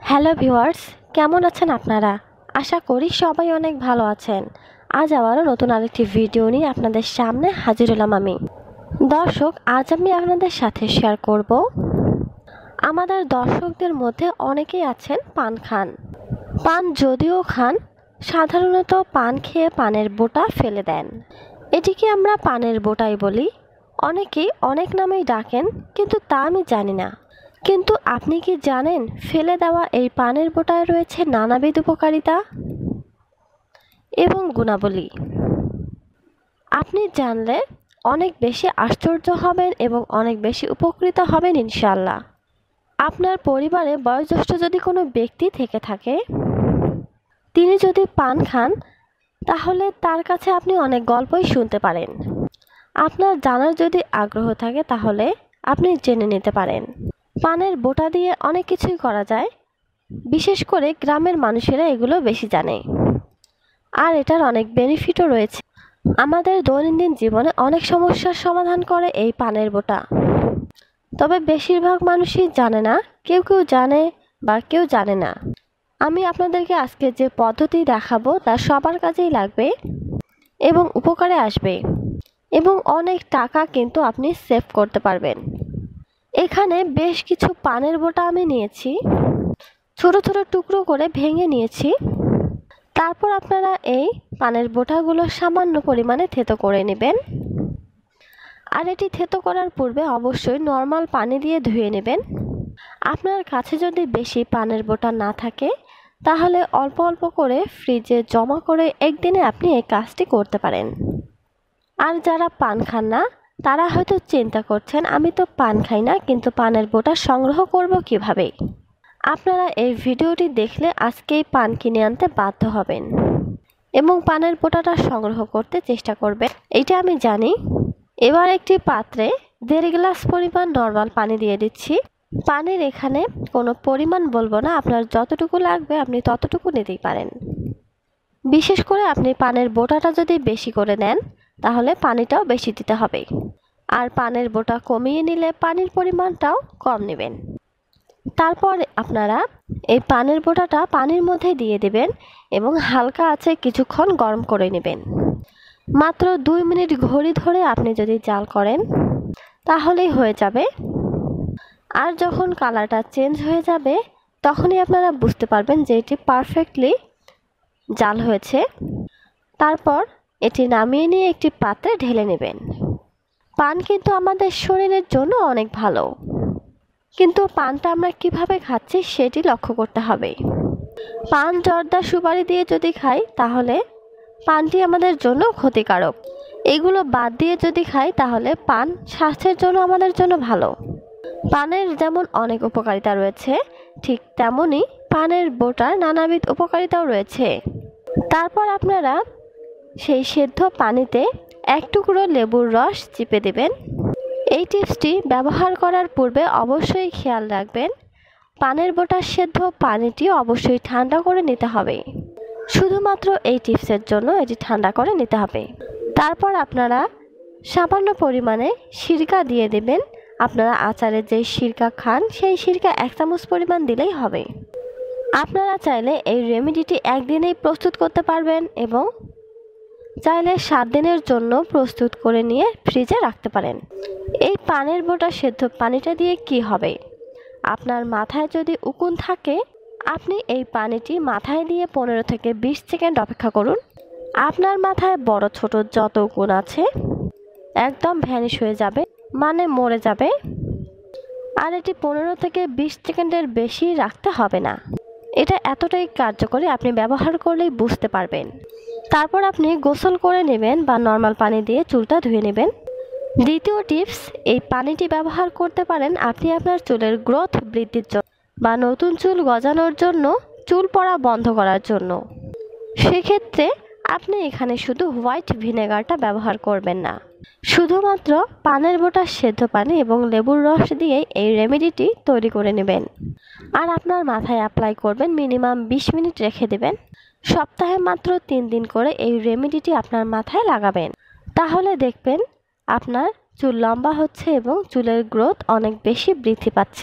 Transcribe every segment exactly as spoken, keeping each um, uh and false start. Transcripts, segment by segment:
Hello viewers, কেমন আছেন আপনারা? আশা করি সবাই অনেক ভালো আছেন। আজ আবারও নতুন আরেকটি ভিডিও নিয়ে আপনাদের সামনে হাজির হলাম আমি। দর্শক, আজ আমি আপনাদের সাথে শেয়ার করব, আমাদের দর্শকদের মধ্যে অনেকেই আছেন পান খান। পান যদিও খান, সাধারণত পান খেয়ে পানের বোঁটা ফেলে দেন। এটিকে আমরা পানের বোঁটাই বলি। অনেকেই অনেক নামেই ডাকেন, কিন্তু তা আমি জানি না। কিন্তু আপনি কি জানেন, ফেলে দেওয়া এই পানের বোঁটায় রয়েছে নানাবিধ উপকারিতা এবং গুণাবলী। আপনি জানলে অনেক বেশি আশ্চর্য হবেন এবং অনেক বেশি উপকৃত হবেন ইনশাআল্লাহ। আপনার পরিবারে বয়োজ্যেষ্ঠ যদি কোনো ব্যক্তি থেকে থাকে, তিনি যদি পান খান, তাহলে তার কাছে আপনি অনেক গল্পই শুনতে পারেন। আপনার জানার যদি আগ্রহ থাকে, তাহলে আপনি জেনে নিতে পারেন। পানের বোঁটা দিয়ে অনেক কিছুই করা যায়, বিশেষ করে গ্রামের মানুষেরা এগুলো বেশি জানে। আর এটার অনেক বেনিফিটও রয়েছে। আমাদের দৈনন্দিন জীবনে অনেক সমস্যার সমাধান করে এই পানের বোঁটা। তবে বেশিরভাগ মানুষই জানে না, কেউ কেউ জানে বা কেউ জানে না। আমি আপনাদেরকে আজকে যে পদ্ধতি দেখাবো তা সবার কাজেই লাগবে এবং উপকারে আসবে, এবং অনেক টাকা কিন্তু আপনি সেভ করতে পারবেন। এখানে বেশ কিছু পানের বোঁটা আমি নিয়েছি, ছোট ছোট টুকরো করে ভেঙে নিয়েছি। তারপর আপনারা এই পানের বোঁটাগুলো সামান্য পরিমাণে থেতো করে নেবেন। আর এটি থেতো করার পূর্বে অবশ্যই নর্মাল পানি দিয়ে ধুয়ে নেবেন। আপনার কাছে যদি বেশি পানের বোঁটা না থাকে, তাহলে অল্প অল্প করে ফ্রিজে জমা করে একদিনে আপনি এই কাজটি করতে পারেন। আর যারা পান খান না, তারা হয়তো চিন্তা করছেন, আমি তো পান খাই না, কিন্তু পানের বোঁটা সংগ্রহ করব কিভাবে? আপনারা এই ভিডিওটি দেখলে আজকেই পান কিনে আনতে বাধ্য হবেন এবং পানের বোঁটাটা সংগ্রহ করতে চেষ্টা করবেন, এইটা আমি জানি। এবার একটি পাত্রে দেড় গ্লাস পরিমাণ নর্মাল পানি দিয়ে দিচ্ছি। পানির এখানে কোনো পরিমাণ বলবো না, আপনার যতটুকু লাগবে আপনি ততটুকু নিতেই পারেন। বিশেষ করে আপনি পানের বোঁটাটা যদি বেশি করে নেন, তাহলে পানিটাও বেশি দিতে হবে। আর পানের বোঁটা কমিয়ে নিলে পানির পরিমাণটাও কম নেবেন। তারপর আপনারা এই পানের বোঁটাটা পানির মধ্যে দিয়ে দেবেন এবং হালকা আঁচে কিছুক্ষণ গরম করে নেবেন। মাত্র দুই মিনিট ঘড়ি ধরে আপনি যদি জাল করেন, তাহলেই হয়ে যাবে। আর যখন কালারটা চেঞ্জ হয়ে যাবে, তখনই আপনারা বুঝতে পারবেন যে এটি পারফেক্টলি জাল হয়েছে। তারপর এটি নামিয়ে নিয়ে একটি পাত্রে ঢেলে নেবেন। পান কিন্তু আমাদের শরীরের জন্য অনেক ভালো, কিন্তু পানটা আমরা কিভাবে খাচ্ছি সেটি লক্ষ্য করতে হবে। পান, জর্দা, সুপারি দিয়ে যদি খাই, তাহলে পানটি আমাদের জন্য ক্ষতিকারক। এগুলো বাদ দিয়ে যদি খাই, তাহলে পান স্বাস্থ্যের জন্য আমাদের জন্য ভালো। পানের যেমন অনেক উপকারিতা রয়েছে, ঠিক তেমনই পানের বোঁটার নানাবিধ উপকারিতাও রয়েছে। তারপর আপনারা সেই সেদ্ধ পানিতে এক টুকরো লেবুর রস চিপে দেবেন। এই টিপসটি ব্যবহার করার পূর্বে অবশ্যই খেয়াল রাখবেন, পানের বোঁটার সেদ্ধ পানিটি অবশ্যই ঠান্ডা করে নিতে হবে। শুধুমাত্র এই টিপসের জন্য এটি ঠান্ডা করে নিতে হবে। তারপর আপনারা সামান্য পরিমাণে সিরকা দিয়ে দেবেন। আপনারা আচারে যে সিরকা খান, সেই সিরকা এক চামচ পরিমাণ দিলেই হবে। আপনারা চাইলে এই রেমেডিটি একদিনেই প্রস্তুত করতে পারবেন এবং চাইলে সাত দিনের জন্য প্রস্তুত করে নিয়ে ফ্রিজে রাখতে পারেন। এই পানের বোঁটা সেদ্ধ পানিটা দিয়ে কি হবে? আপনার মাথায় যদি উকুন থাকে, আপনি এই পানিটি মাথায় দিয়ে পনেরো থেকে বিশ সেকেন্ড অপেক্ষা করুন। আপনার মাথায় বড় ছোট যত উকুন আছে একদম ভ্যানিশ হয়ে যাবে, মানে মরে যাবে। আর এটি পনেরো থেকে বিশ সেকেন্ডের বেশি রাখতে হবে না। এটা এতটাই কার্যকরী, আপনি ব্যবহার করলেই বুঝতে পারবেন। তারপর আপনি গোসল করে নেবেন বা নর্মাল পানি দিয়ে চুলটা ধুয়ে নেবেন। দ্বিতীয় টিপস, এই পানিটি ব্যবহার করতে পারেন আপনি আপনার চুলের গ্রোথ বৃদ্ধির জন্য বা নতুন চুল গজানোর জন্য, চুল পড়া বন্ধ করার জন্য। সেক্ষেত্রে আপনি এখানে শুধু হোয়াইট ভিনেগারটা ব্যবহার করবেন না, শুধুমাত্র পানের বোঁটার সেদ্ধ পানি এবং লেবুর রস দিয়ে এই রেমেডিটি তৈরি করে নেবেন। আর আপনার মাথায় অ্যাপ্লাই করবেন, মিনিমাম বিশ মিনিট রেখে দেবেন। সপ্তাহে মাত্র তিন দিন করে এই রেমেডিটি আপনার মাথায় লাগাবেন। তাহলে দেখবেন আপনার চুল লম্বা হচ্ছে এবং চুলের গ্রোথ অনেক বেশি বৃদ্ধি পাচ্ছে।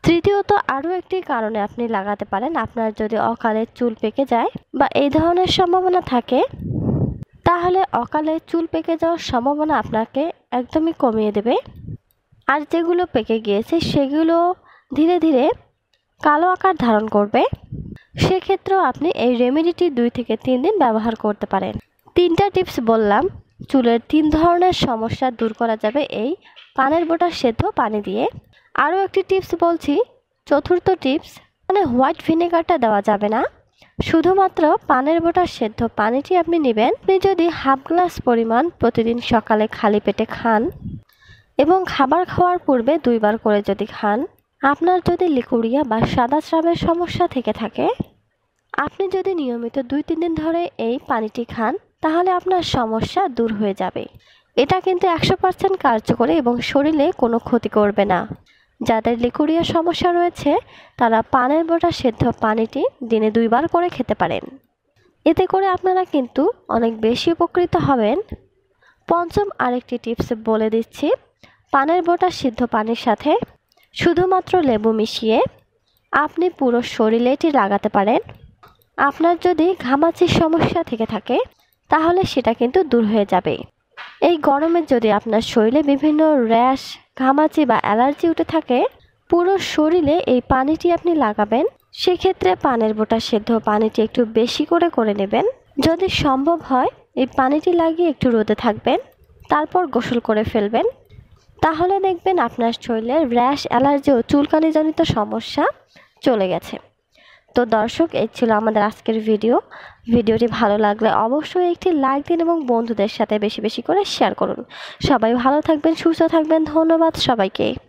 তৃতীয়ত আরও একটি কারণে আপনি লাগাতে পারেন। আপনার যদি অকালে চুল পেকে যায় বা এই ধরনের সম্ভাবনা থাকে, তাহলে অকালে চুল পেকে যাওয়ার সম্ভাবনা আপনাকে একদমই কমিয়ে দেবে। আর যেগুলো পেকে গিয়েছে সেগুলো ধীরে ধীরে কালো আকার ধারণ করবে। সেক্ষেত্রেও আপনি এই রেমেডিটি দুই থেকে তিন দিন ব্যবহার করতে পারেন। তিনটা টিপস বললাম, চুলের তিন ধরনের সমস্যা দূর করা যাবে এই পানের বোঁটা সেদ্ধ পানি দিয়ে। আরও একটি টিপস বলছি, চতুর্থ টিপস, মানে হোয়াইট ভিনেগারটা দেওয়া যাবে না, শুধুমাত্র পানের বোঁটা সেদ্ধ পানিটি আপনি নেবেন। আপনি যদি হাফ গ্লাস পরিমাণ প্রতিদিন সকালে খালি পেটে খান এবং খাবার খাওয়ার পূর্বে দুইবার করে যদি খান, আপনার যদি লিকুরিয়া বা সাদা স্রাবের সমস্যা থেকে থাকে, আপনি যদি নিয়মিত দুই তিন দিন ধরে এই পানিটি খান, তাহলে আপনার সমস্যা দূর হয়ে যাবে। এটা কিন্তু একশো পার্সেন্ট কার্যকরী এবং শরীরে কোনো ক্ষতি করবে না। যাদের লিকুরিয়া সমস্যা রয়েছে তারা পানের বোঁটা সেদ্ধ পানিটি দিনে দুইবার করে খেতে পারেন। এতে করে আপনারা কিন্তু অনেক বেশি উপকৃত হবেন। পঞ্চম আরেকটি টিপস বলে দিচ্ছি, পানের বোঁটা সিদ্ধ পানির সাথে শুধুমাত্র লেবু মিশিয়ে আপনি পুরো শরীরে এটি লাগাতে পারেন। আপনার যদি ঘামাচির সমস্যা থেকে থাকে তাহলে সেটা কিন্তু দূর হয়ে যাবে। এই গরমে যদি আপনার শরীরে বিভিন্ন র্যাশ, ঘামাচি বা অ্যালার্জি উঠে থাকে, পুরো শরীরে এই পানিটি আপনি লাগাবেন। সেক্ষেত্রে পানের বোঁটা সেদ্ধ পানিটি একটু বেশি করে করে নেবেন। যদি সম্ভব হয় এই পানিটি লাগিয়ে একটু রোদে থাকবেন, তারপর গোসল করে ফেলবেন। তাহলে দেখবেন আপনার শরীরের র্যাশ, অ্যালার্জি ও চুলকানিজনিত সমস্যা চলে গেছে। তো দর্শক, এই ছিল আমাদের আজকের ভিডিও। ভিডিওটি ভালো লাগলে অবশ্যই একটি লাইক দিন এবং বন্ধুদের সাথে বেশি বেশি করে শেয়ার করুন। সবাই ভালো থাকবেন, সুস্থ থাকবেন। ধন্যবাদ সবাইকে।